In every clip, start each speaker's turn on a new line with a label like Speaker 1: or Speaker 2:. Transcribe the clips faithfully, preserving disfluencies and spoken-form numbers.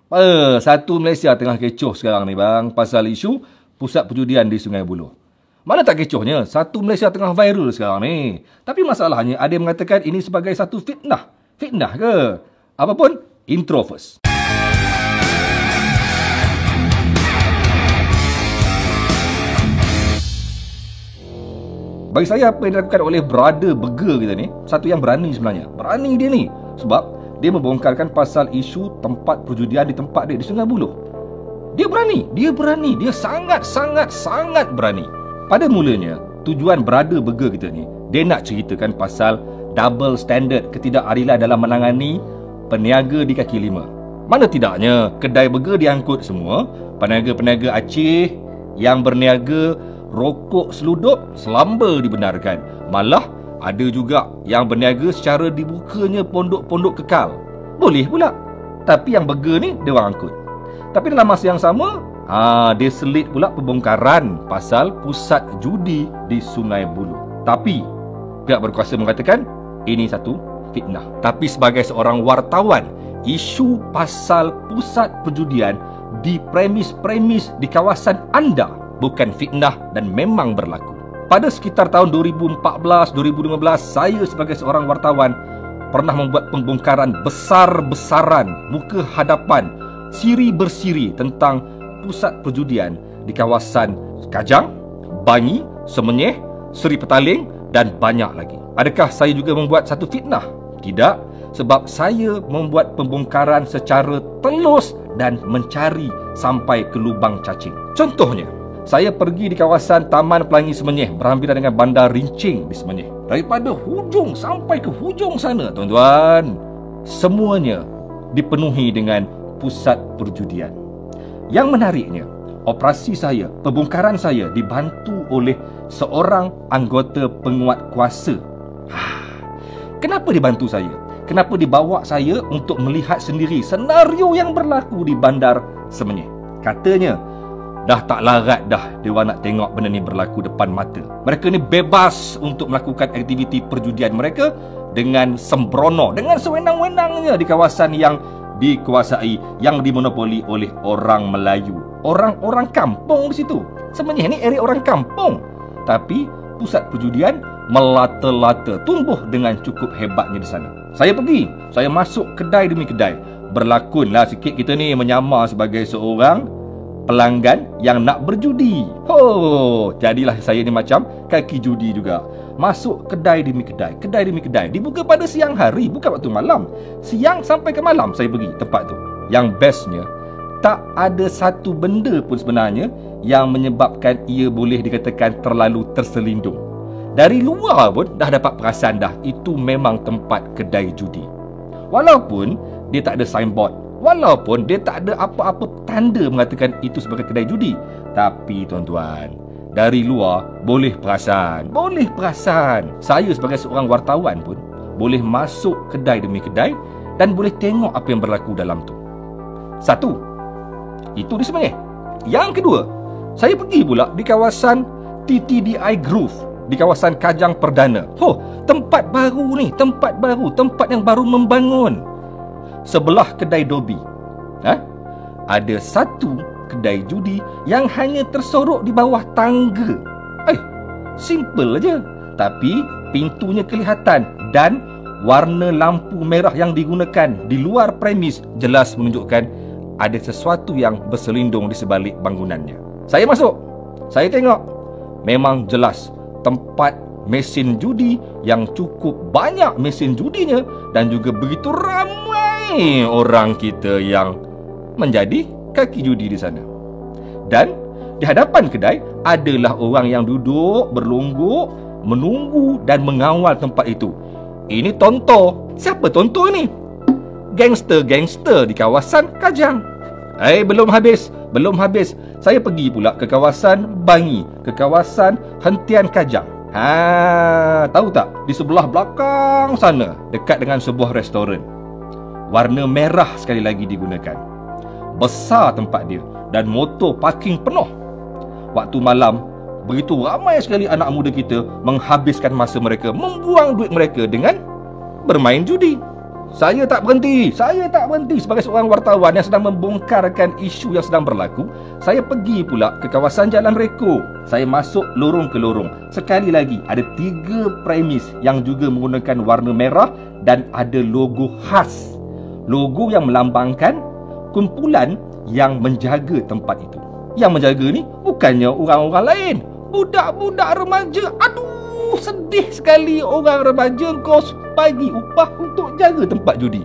Speaker 1: Eh, satu Malaysia tengah kecoh sekarang ni bang, pasal isu pusat perjudian di Sungai Buloh. Mana tak kecohnya, satu Malaysia tengah viral sekarang ni. Tapi masalahnya ada yang mengatakan ini sebagai satu fitnah. Fitnah ke? Apapun, intro first. Bagi saya, apa yang dilakukan oleh brother burger kita ni, satu yang berani sebenarnya. Berani dia ni. Sebab dia membongkarkan pasal isu tempat perjudian di tempat dia di Sungai Buloh. Dia berani. Dia berani. Dia sangat-sangat-sangat berani. Pada mulanya, tujuan brother burger kita ni, dia nak ceritakan pasal double standard ketidakadilan dalam menangani peniaga di kaki lima. Mana tidaknya, kedai burger diangkut semua. Peniaga-peniaga Aceh yang berniaga rokok seludup selamba dibenarkan. Malah ada juga yang berniaga secara dibukanya pondok-pondok kekal. Boleh pula. Tapi yang burger ni dia orang angkut. Tapi dalam masa yang sama, ha, dia selit pula pembongkaran pasal pusat judi di Sungai Buloh. Tapi pihak berkuasa mengatakan ini satu fitnah. Tapi sebagai seorang wartawan, isu pasal pusat perjudian di premis-premis di kawasan anda bukan fitnah dan memang berlaku. Pada sekitar tahun dua ribu empat belas dua ribu lima belas, saya sebagai seorang wartawan pernah membuat pembongkaran besar-besaran muka hadapan, siri bersiri tentang pusat perjudian di kawasan Kajang, Bangi, Semenyih, Seri Petaling dan banyak lagi. Adakah saya juga membuat satu fitnah? Tidak, sebab saya membuat pembongkaran secara telus dan mencari sampai ke lubang cacing. Contohnya, saya pergi di kawasan Taman Pelangi Semenyih berhampiran dengan Bandar Rincing di Semenyih. Daripada hujung sampai ke hujung sana, tuan-tuan, semuanya dipenuhi dengan pusat perjudian. Yang menariknya, operasi saya, pembongkaran saya dibantu oleh seorang anggota penguat kuasa. Kenapa dibantu saya? Kenapa dibawa saya untuk melihat sendiri senario yang berlaku di Bandar Semenyih? Katanya, dah tak larat dah dia orang nak tengok benda ni berlaku depan mata. Mereka ni bebas untuk melakukan aktiviti perjudian mereka dengan sembrono, dengan sewenang-wenangnya di kawasan yang dikuasai, yang dimonopoli oleh orang Melayu. Orang-orang kampung di situ. Sebenarnya ni area orang kampung. Tapi pusat perjudian melata-lata, tumbuh dengan cukup hebatnya di sana. Saya pergi, saya masuk kedai demi kedai. Berlakunlah sikit kita ni menyamar sebagai seorang pelanggan yang nak berjudi. Oh, jadilah saya ni macam kaki judi juga. Masuk kedai demi kedai, kedai demi kedai. Dibuka pada siang hari, bukan waktu malam. Siang sampai ke malam saya pergi tempat tu. Yang bestnya, tak ada satu benda pun sebenarnya yang menyebabkan ia boleh dikatakan terlalu terselindung. Dari luar pun dah dapat perasan dah itu memang tempat kedai judi. Walaupun dia tak ada signboard, walaupun dia tak ada apa-apa tanda mengatakan itu sebagai kedai judi. Tapi tuan-tuan, dari luar boleh perasan, boleh perasan. Saya sebagai seorang wartawan pun boleh masuk kedai demi kedai dan boleh tengok apa yang berlaku dalam tu. Satu, itu di Semenyih. Yang kedua, saya pergi pula di kawasan T T D I Groove, di kawasan Kajang Perdana. Oh, tempat baru ni, tempat baru, tempat yang baru membangun. Sebelah kedai Dobi, ha? ada satu kedai judi yang hanya tersorok di bawah tangga. Eh, simple aja. Tapi pintunya kelihatan dan warna lampu merah yang digunakan di luar premis jelas menunjukkan ada sesuatu yang berselindung di sebalik bangunannya. Saya masuk, saya tengok, memang jelas tempat mesin judi yang cukup banyak mesin judinya dan juga begitu ramai orang kita yang menjadi kaki judi di sana. Dan di hadapan kedai adalah orang yang duduk berlonggok menunggu dan mengawal tempat itu. Ini Tonto. Siapa Tonto ini? Gangster-gangster di kawasan Kajang. Eh, belum habis, belum habis. Saya pergi pula ke kawasan Bangi, ke kawasan Hentian Kajang. Ha, tahu tak? Di sebelah belakang sana, dekat dengan sebuah restoran. Warna merah sekali lagi digunakan. Besar tempat dia dan motor parking penuh. Waktu malam, begitu ramai sekali anak muda kita menghabiskan masa mereka, membuang duit mereka dengan bermain judi. Saya tak berhenti. Saya tak berhenti sebagai seorang wartawan yang sedang membongkarkan isu yang sedang berlaku. Saya pergi pula ke kawasan Jalan Reko. Saya masuk lorong ke lorong. Sekali lagi, ada tiga premis yang juga menggunakan warna merah dan ada logo khas. Logo yang melambangkan kumpulan yang menjaga tempat itu. Yang menjaga ni bukannya orang-orang lain, budak-budak remaja. Aduh, sedih sekali orang remaja kau bagi upah untuk jaga tempat judi.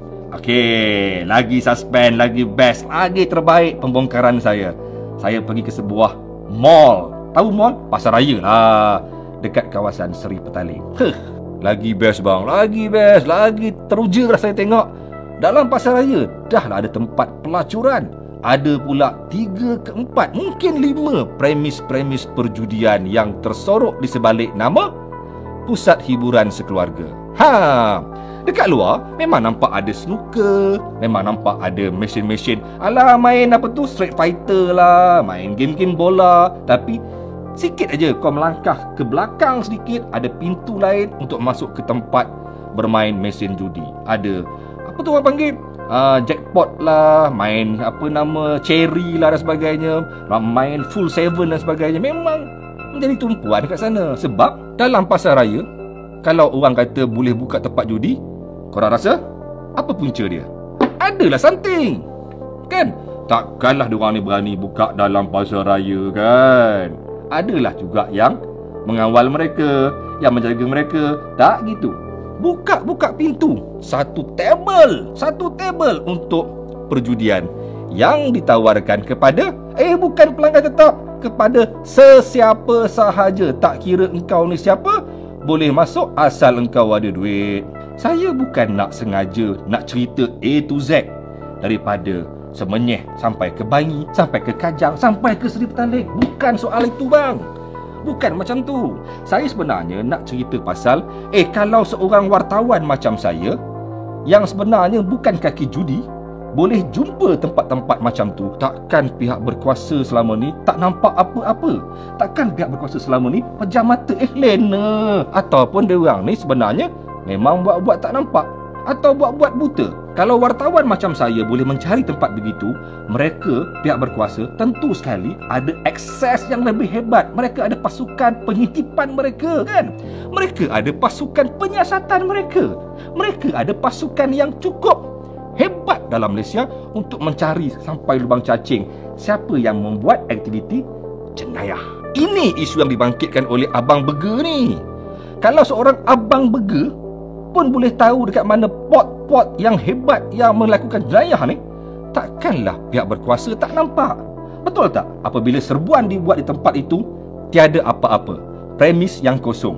Speaker 1: Okey, lagi suspend, lagi best, lagi terbaik pembongkaran saya. Saya pergi ke sebuah mall. Tahu mall? Pasar Raya lah, dekat kawasan Seri Petaling. Huh, lagi best bang, lagi best, lagi teruja lah saya tengok. Dalam Pasar Raya dah lah ada tempat pelacuran. Ada pula tiga ke empat, mungkin lima premis-premis perjudian yang tersorok di sebalik nama Pusat Hiburan Sekeluarga. Ha, dekat luar memang nampak ada snooker, memang nampak ada mesin-mesin. Alah, main apa tu, Street Fighter lah, main game-game bola. Tapi sikit aja kau melangkah ke belakang sedikit, ada pintu lain untuk masuk ke tempat bermain mesin judi. Ada apa tu orang panggil, Uh, jackpot lah, main apa nama cherry lah dan sebagainya, main full seven dan sebagainya. Memang menjadi tumpuan dekat sana. Sebab dalam Pasar Raya, kalau orang kata boleh buka tempat judi, korang rasa apa punca dia? Adalah something, kan? Takkanlah diorang ni berani buka dalam Pasar Raya, kan? Adalah juga yang mengawal mereka, yang menjaga mereka. Tak gitu. Buka-buka pintu, satu table, satu table untuk perjudian yang ditawarkan kepada, eh bukan pelanggan tetap, kepada sesiapa sahaja. Tak kira engkau ni siapa, boleh masuk asal engkau ada duit. Saya bukan nak sengaja nak cerita A to Z, daripada Semenyih sampai ke Bangi, sampai ke Kajang, sampai ke Seri Petaling. Bukan soal itu bang, bukan macam tu. Saya sebenarnya nak cerita pasal, eh kalau seorang wartawan macam saya, yang sebenarnya bukan kaki judi, boleh jumpa tempat-tempat macam tu, takkan pihak berkuasa selama ni tak nampak apa-apa? Takkan pihak berkuasa selama ni pejam mata, eh lena? Ataupun diorang ni sebenarnya memang buat-buat tak nampak, atau buat-buat buta? Kalau wartawan macam saya boleh mencari tempat begitu, mereka, pihak berkuasa, tentu sekali ada akses yang lebih hebat. Mereka ada pasukan pengintipan mereka, kan? Mereka ada pasukan penyiasatan mereka. Mereka ada pasukan yang cukup hebat dalam Malaysia untuk mencari sampai lubang cacing siapa yang membuat aktiviti jenayah. Ini isu yang dibangkitkan oleh Abang Burger ni. Kalau seorang Abang Burger pun boleh tahu dekat mana pot-pot yang hebat yang melakukan jenayah ni, takkanlah pihak berkuasa tak nampak? Betul tak? Apabila serbuan dibuat di tempat itu, tiada apa-apa, premis yang kosong.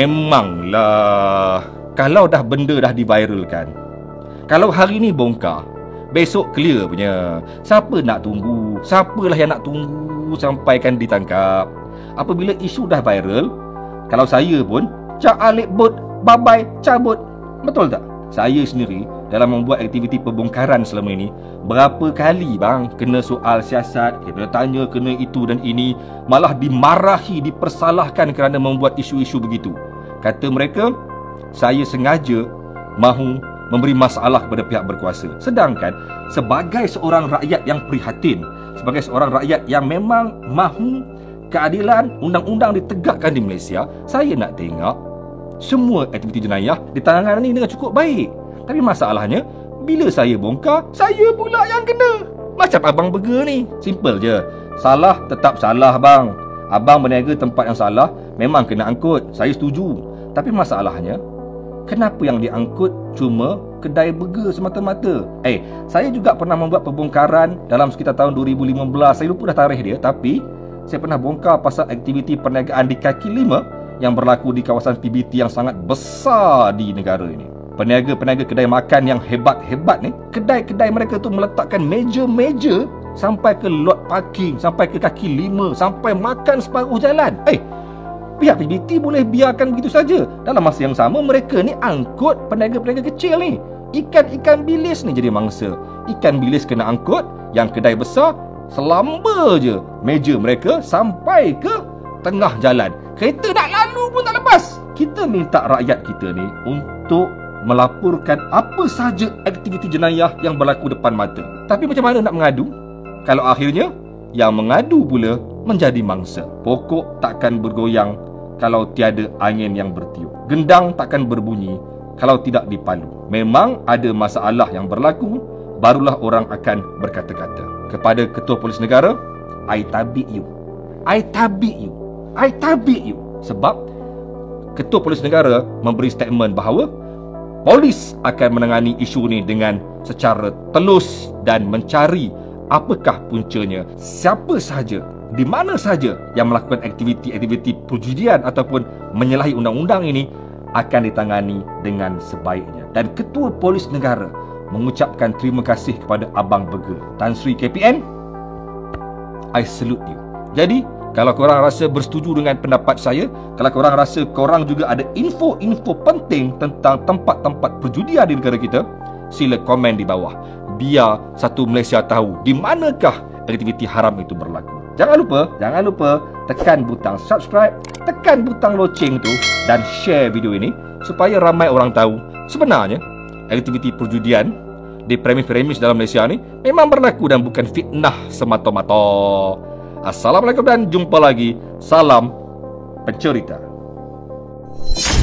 Speaker 1: Memanglah, kalau dah benda dah diviralkan, kalau hari ni bongkar, besok clear punya. Siapa nak tunggu? Siapalah yang nak tunggu sampaikan ditangkap? Apabila isu dah viral, kalau saya pun cak alik bot, babai, cabut. Betul tak? Saya sendiri dalam membuat aktiviti pembongkaran selama ini, berapa kali bang kena soal siasat, kena tanya, kena itu dan ini, malah dimarahi, dipersalahkan kerana membuat isu-isu begitu. Kata mereka, saya sengaja mahu memberi masalah kepada pihak berkuasa. Sedangkan sebagai seorang rakyat yang prihatin, sebagai seorang rakyat yang memang mahu keadilan, undang-undang ditegakkan di Malaysia, saya nak tengok semua aktiviti jenayah ditangani dengan cukup baik. Tapi masalahnya, bila saya bongkar, saya pula yang kena. Macam Abang Burger ni, simple je. Salah tetap salah bang. Abang berniaga tempat yang salah, memang kena angkut. Saya setuju. Tapi masalahnya, kenapa yang diangkut cuma kedai burger semata-mata? Eh, saya juga pernah membuat pembongkaran dalam sekitar tahun dua ribu lima belas. Saya lupa dah tarikh dia, tapi saya pernah bongkar pasal aktiviti perniagaan di kaki lima yang berlaku di kawasan P B T yang sangat besar di negara ini. Peniaga-peniaga kedai makan yang hebat-hebat ni, kedai-kedai mereka tu meletakkan meja-meja sampai ke lot parking, sampai ke kaki lima, sampai makan separuh jalan. Eh, pihak P B T boleh biarkan begitu saja. Dalam masa yang sama, mereka ni angkut peniaga-peniaga kecil ni. Ikan-ikan bilis ni jadi mangsa. Ikan bilis kena angkut, yang kedai besar selamba je meja mereka sampai ke tengah jalan. Kereta nak lalu pun tak lepas. Kita minta rakyat kita ni untuk melaporkan apa sahaja aktiviti jenayah yang berlaku depan mata. Tapi macam mana nak mengadu kalau akhirnya yang mengadu pula menjadi mangsa? Pokok takkan bergoyang kalau tiada angin yang bertiup. Gendang takkan berbunyi kalau tidak dipalu. Memang ada masalah yang berlaku, barulah orang akan berkata-kata. Kepada Ketua Polis Negara, I tabik you. I tabik you. I tabik you. Sebab Ketua Polis Negara memberi statement bahawa polis akan menangani isu ni dengan secara telus dan mencari apakah puncanya, siapa sahaja, di mana sahaja yang melakukan aktiviti-aktiviti perjudian ataupun menyalahi undang-undang ini akan ditangani dengan sebaiknya. Dan Ketua Polis Negara mengucapkan terima kasih kepada Abang Burger Tan Sri K P N. I salute you. Jadi kalau korang rasa bersetuju dengan pendapat saya, kalau korang rasa korang juga ada info-info penting tentang tempat-tempat perjudian di negara kita, sila komen di bawah. Biar satu Malaysia tahu di manakah aktiviti haram itu berlaku. Jangan lupa, jangan lupa tekan butang subscribe, tekan butang loceng tu dan share video ini supaya ramai orang tahu sebenarnya aktiviti perjudian di premis-premis dalam Malaysia ni memang berlaku dan bukan fitnah semata-mata. Assalamualaikum dan jumpa lagi. Salam pencerita.